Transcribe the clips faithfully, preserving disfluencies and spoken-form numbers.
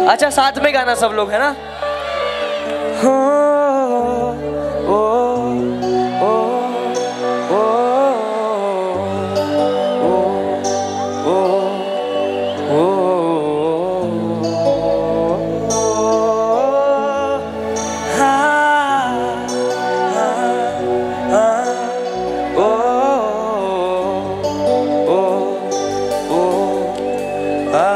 अच्छा साथ में गाना सब लोग, है ना? हो, ओ, ओ, ओ, ओ, ओ, हा, हा, हा, ओ, ओ, ओ, आ।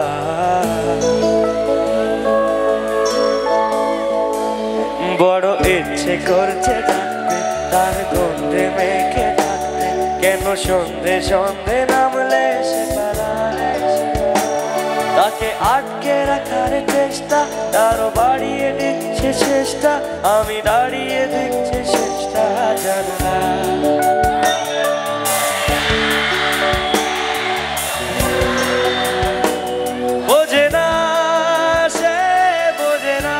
বড় ইচ্ছে করছে থাকতে তার গন্ধে মেখে থাকতে, কেন সন্ধে সন্ধে নামলে সে পালায়, তাকে আটকে রাখার চেষ্টা তারও বাড়িয়ে দিচ্ছে চেষ্টা, আমি দাঁড়িয়ে দেখছি চেষ্টা জানলা। বোঝে না সে, বোঝে না,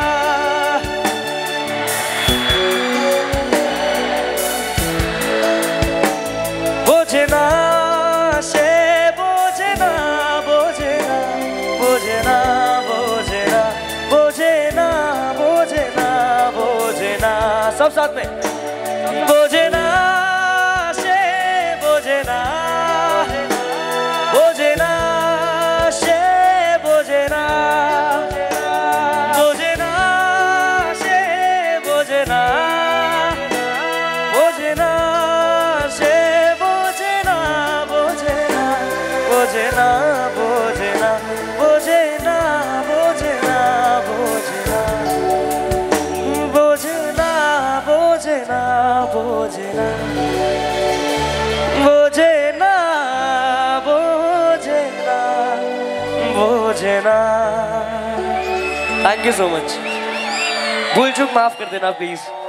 বোঝে না সে, বোঝে না, বোঝে না, বোঝে না, বোঝে না, বোঝে না, বোঝে না, বোঝে না, सब साथ में। বোঝে না সে, বোঝে না, বোঝে না সে, বোঝে না, বোঝে না সে, বোঝে না, বোঝে না সে, বোঝে না, বোঝে না, বোঝে না, বোঝে না, বোঝে না, বোঝে না, বোঝে না, বোঝে না, বোঝে না, বোঝে না, বোঝে না, বোঝে না, বোझे ना। Thank you so much. भूल चूक माफ कर देना प्लीज।